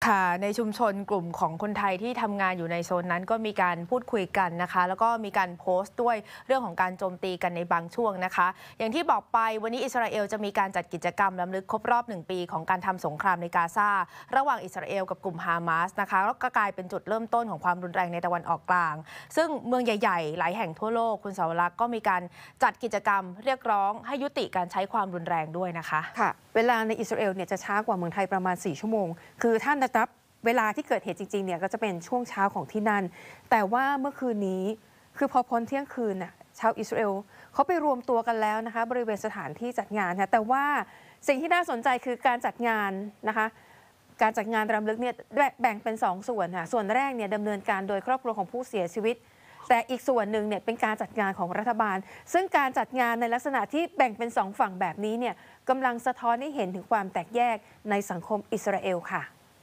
ค่ะในชุมชนกลุ่มของคนไทยที่ทำงานอยู่ในโซนนั้นก็มีการพูดคุยกันนะคะแล้วก็มีการโพสต์ด้วยเรื่องของการโจมตีกันในบางช่วงนะคะอย่างที่บอกไปวันนี้อิสราเอลจะมีการจัดกิจกรรมรำลึกครบรอบ1 ปีของการทำสงครามในกาซาระหว่างอิสราเอลกับกลุ่มฮามาสนะคะแล้วก็กลายเป็นจุดเริ่มต้นของความรุนแรงในตะวันออกกลางซึ่งเมืองใหญ่ๆหลายแห่งทั่วโลกคุณสาวรักษ์ก็มีการจัดกิจกรรมเรียกร้องให้ยุติการใช้ความรุนแรงด้วยนะคะค่ะเวลาในอิสราเอลเนี่ยจะช้ากว่าเมืองไทยประมาณ4 ชั่วโมงคือท่านนับเวลาที่เกิดเหตุจริงๆเนี่ยก็จะเป็นช่วงเช้าของที่นั่นแต่ว่าเมื่อคืนนี้คือพอพ้นเที่ยงคืนน่ะชาวอิสราเอลเขาไปรวมตัวกันแล้วนะคะบริเวณสถานที่จัดงานค่ะแต่ว่าสิ่งที่น่าสนใจคือการจัดงานนะคะการจัดงานรำลึกเนี่ยแบ่งเป็น2 ส่วนค่ะส่วนแรกเนี่ยดำเนินการโดยครอบครัวของผู้เสียชีวิตแต่อีกส่วนหนึ่งเนี่ยเป็นการจัดงานของรัฐบาลซึ่งการจัดงานในลักษณะที่แบ่งเป็น2 ฝั่งแบบนี้เนี่ยกำลังสะท้อนให้เห็นถึงความแตกแยกในสังคมอิสราเอลค่ะ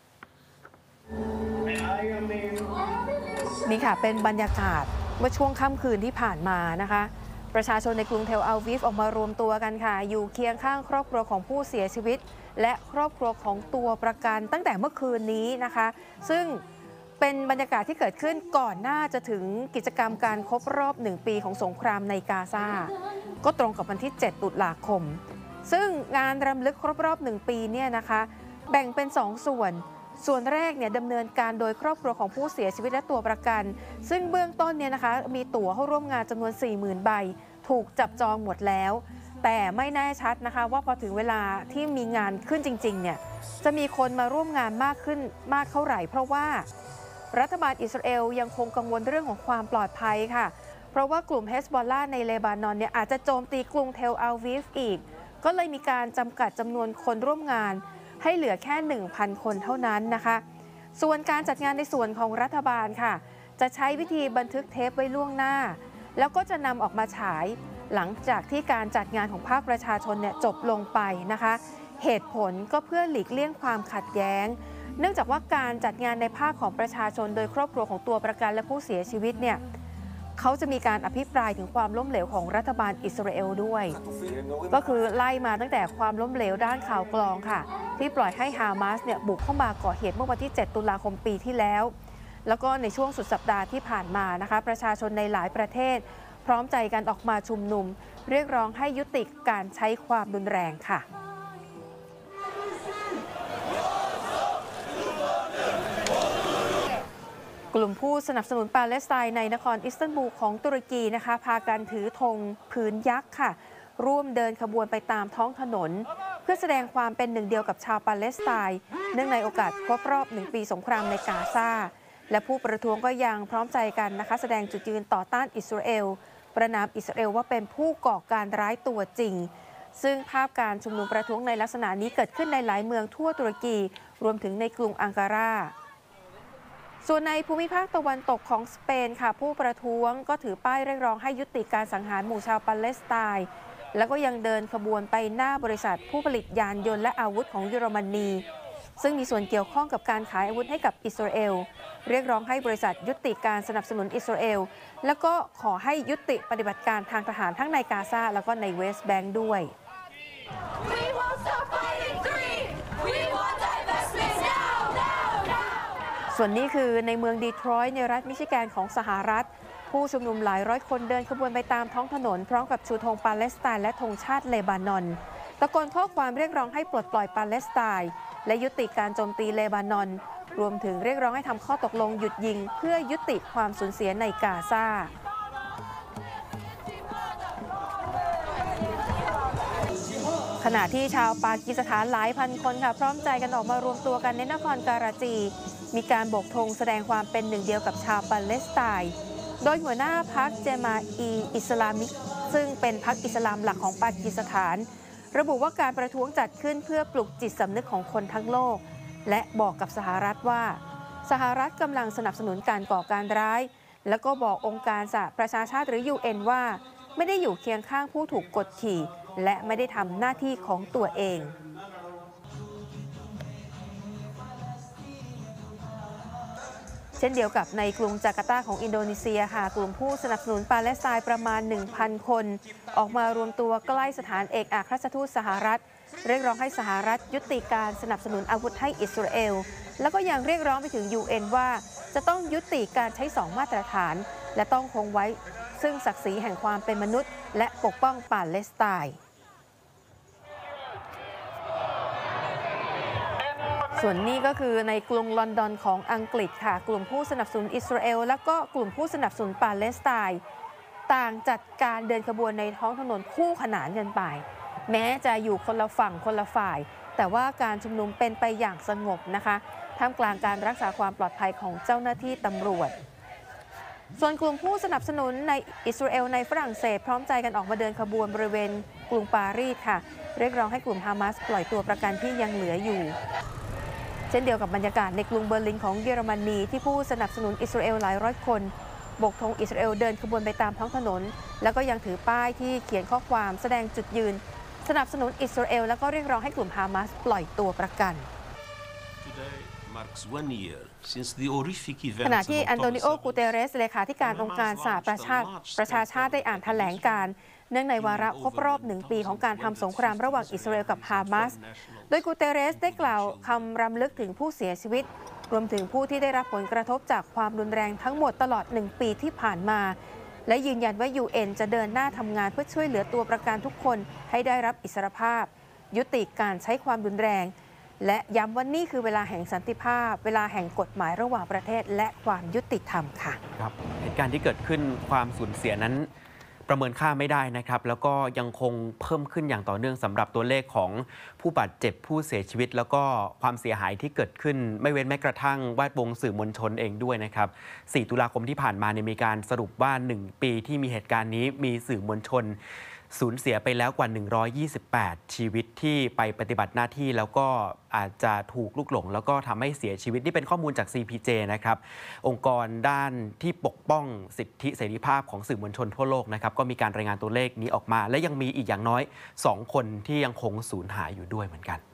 นี่ค่ะเป็นบรรยากาศเมื่อช่วงค่ำคืนที่ผ่านมานะคะประชาชนในกรุงเทลอาวีฟออกมารวมตัวกันค่ะอยู่เคียงข้างครอบครัวของผู้เสียชีวิตและครอบครัวของตัวประกันตั้งแต่เมื่อคืนนี้นะคะซึ่งเป็นบรรยากาศที่เกิดขึ้นก่อนหน้าจะถึงกิจกรรมการครบรอบ1 ปีของสงครามในกาซาก็ตรงกับวันที่7 ตุลาคมซึ่งงานรำลึกครบรอบ1 ปีเนี่ยนะคะแบ่งเป็น2 ส่วนแรกเนี่ยดำเนินการโดยครอบครัวของผู้เสียชีวิตและตัวประกันซึ่งเบื้องต้นเนี่ยนะคะมีตั๋วเข้าร่วมงานจำนวน 40,000 ใบถูกจับจองหมดแล้วแต่ไม่แน่ชัดนะคะว่าพอถึงเวลาที่มีงานขึ้นจริงๆเนี่ยจะมีคนมาร่วมงานมากขึ้นมากเท่าไหร่เพราะว่ารัฐบาลอิสราเอลยังคงกังวลเรื่องของความปลอดภัยค่ะเพราะว่ากลุ่มเฮซบอลลาในเลบานอนเนี่ยอาจจะโจมตีกรุงเทลอาวีฟอีกก็เลยมีการจำกัดจำนวนคนร่วมงานให้เหลือแค่ 1,000 คนเท่านั้นนะคะส่วนการจัดงานในส่วนของรัฐบาลค่ะจะใช้วิธีบันทึกเทปไว้ล่วงหน้าแล้วก็จะนำออกมาฉายหลังจากที่การจัดงานของภาคประชาชนเนี่ยจบลงไปนะคะเหตุผลก็เพื่อหลีกเลี่ยงความขัดแย้งเนื่องจากว่าการจัดงานในภาคของประชาชนโดยครอบครัวของตัวประกันและผู้เสียชีวิตเนี่ยเขาจะมีการอภิปรายถึงความล้มเหลวของรัฐบาลอิสราเอลด้วยก็คือไล่มาตั้งแต่ความล้มเหลวด้านข่าวกรองค่ะที่ปล่อยให้ฮามาสเนี่ยบุกเข้ามาก่อเหตุเมื่อวันที่7 ตุลาคมปีที่แล้วแล้วก็ในช่วงสุดสัปดาห์ที่ผ่านมานะคะประชาชนในหลายประเทศพร้อมใจกันออกมาชุมนุมเรียกร้องให้ยุติการใช้ความรุนแรงค่ะกลุ่มผู้สนับสนุนปาเลสไตน์ในนครอิสตันบูลของตุรกีนะคะพากันถือธงผืนยักษ์ค่ะร่วมเดินขบวนไปตามท้องถนนเพื่อแสดงความเป็นหนึ่งเดียวกับชาวปาเลสไตน์เนื่องในโอกาสครบรอบ1 ปีสงครามในกาซาและผู้ประท้วงก็ยังพร้อมใจกันนะคะแสดงจุดยืนต่อต้านอิสราเอลประณามอิสราเอลว่าเป็นผู้ก่อการร้ายตัวจริงซึ่งภาพการชุมนุมประท้วงในลักษณะนี้เกิดขึ้นในหลายเมืองทั่วตุรกีรวมถึงในกรุงอังการาส่วนในภูมิภาคตะวันตกของสเปนค่ะผู้ประท้วงก็ถือป้ายเรียกร้องให้ยุติการสังหารหมู่ชาวปาเลสไตน์แล้วก็ยังเดินขบวนไปหน้าบริษัทผู้ผลิตยานยนต์และอาวุธของเยอรมนีซึ่งมีส่วนเกี่ยวข้องกับการขายอาวุธให้กับอิสราเอลเรียกร้องให้บริษัทยุติการสนับสนุนอิสราเอลแล้วก็ขอให้ยุติปฏิบัติการทางทหารทั้งในกาซาแล้วก็ในเวสต์แบงก์ด้วยส่วนนี้คือในเมืองดีทรอยต์ในรัฐมิชิแกนของสหรัฐผู้ชุมนุมหลายร้อยคนเดินขบวนไปตามท้องถนนพร้อมกับชูธงปาเลสไตน์และธงชาติเลบานอนตะโกนข้อความเรียกร้องให้ปลดปล่อยปาเลสไตน์และยุติการโจมตีเลบานอนรวมถึงเรียกร้องให้ทำข้อตกลงหยุดยิงเพื่อยุติความสูญเสียในกาซาขณะที่ชาวปากีสถานหลายพันคนค่ะพร้อมใจกันออกมารวมตัวกันในนครการาจีมีการโบกธงแสดงความเป็นหนึ่งเดียวกับชาวปาเลสไตน์โดยหัวหน้าพรรคเจมาอีอิสลามิกซึ่งเป็นพรรคอิสลามหลักของปากีสถานระบุว่าการประท้วงจัดขึ้นเพื่อปลุกจิตสำนึกของคนทั้งโลกและบอกกับสหรัฐว่าสหรัฐกำลังสนับสนุนการก่อการร้ายแล้วก็บอกองค์การสหประชาชาติหรือ UN ว่าไม่ได้อยู่เคียงข้างผู้ถูกกดขี่และไม่ได้ทำหน้าที่ของตัวเองเช่นเดียวกับในกรุงจาการ์ตาของอินโดนีเซียค่ะกลุ่มผู้สนับสนุนปาเลสไตน์ประมาณ 1,000 คนออกมารวมตัวใกล้สถานเอกอัครราชทูตสหรัฐเรียกร้องให้สหรัฐยุติการสนับสนุนอาวุธให้อิสราเอลแล้วก็ยังเรียกร้องไปถึง UN ว่าจะต้องยุติการใช้2มาตรฐานและต้องคงไว้ซึ่งศักดิ์ศรีแห่งความเป็นมนุษย์และปกป้องปาเลสไตน์ส่วนนี้ก็คือในกรุงลอนดอนของอังกฤษค่ะกลุ่มผู้สนับสนุนอิสราเอลและก็กลุ่มผู้สนับสนุนปาเลสไตน์ต่างจัดการเดินขบวนในท้องถนนคู่ขนานกันไปแม้จะอยู่คนละฝั่งคนละฝ่ายแต่ว่าการชุมนุมเป็นไปอย่างสงบนะคะท่ามกลางการรักษาความปลอดภัยของเจ้าหน้าที่ตำรวจส่วนกลุ่มผู้สนับสนุนในอิสราเอลในฝรั่งเศสพร้อมใจกันออกมาเดินขบวนบริเวณกรุงปารีสค่ะเรียกร้องให้กลุ่มฮามาสปล่อยตัวประกันที่ยังเหลืออยู่เช่นเดียวกับบรรยากาศในกรุงเบอร์ลินของเยอรมนีที่ผู้สนับสนุนอิสราเอลหลายร้อยคนโบกธงอิสราเอลเดินขบวนไปตามท้องถนนแล้วก็ยังถือป้ายที่เขียนข้อความแสดงจุดยืนสนับสนุนอิสราเอลแล้วก็เรียกร้องให้กลุ่มฮามาสปล่อยตัวประกันขณะที่อันโตนิโอ กูเตเรสเลขาธิการองค์การสหประชาชาติได้อ่านแถลงการณ์เนื่องในวาระครบรอบ1 ปีของการทำสงครามระหว่างอิสราเอลกับฮามาสโดยกูเตเรสได้กล่าวคำรำลึกถึงผู้เสียชีวิตรวมถึงผู้ที่ได้รับผลกระทบจากความรุนแรงทั้งหมดตลอด1 ปีที่ผ่านมาและยืนยันว่า UN จะเดินหน้าทำงานเพื่อช่วยเหลือตัวประกันทุกคนให้ได้รับอิสรภาพยุติการใช้ความรุนแรงและย้ำว่านี่คือเวลาแห่งสันติภาพเวลาแห่งกฎหมายระหว่างประเทศและความยุติธรรมค่ะครับเหตุการณ์ที่เกิดขึ้นความสูญเสียนั้นประเมินค่าไม่ได้นะครับแล้วก็ยังคงเพิ่มขึ้นอย่างต่อเนื่องสำหรับตัวเลขของผู้บาดเจ็บผู้เสียชีวิตแล้วก็ความเสียหายที่เกิดขึ้นไม่เว้นแม้กระทั่งแวดวงสื่อมวลชนเองด้วยนะครับ4 ตุลาคมที่ผ่านมามีการสรุปว่า1 ปีที่มีเหตุการณ์นี้มีสื่อมวลชนสูญเสียไปแล้วกว่า128ชีวิตที่ไปปฏิบัติหน้าที่แล้วก็อาจจะถูกลุกหลงแล้วก็ทำให้เสียชีวิตนี่เป็นข้อมูลจาก CPJ นะครับองค์กรด้านที่ปกป้องสิทธิเสรีภาพของสื่อมวลชนทั่วโลกนะครับก็มีการรายงานตัวเลขนี้ออกมาและยังมีอีกอย่างน้อย2 คนที่ยังคงสูญหายอยู่ด้วยเหมือนกัน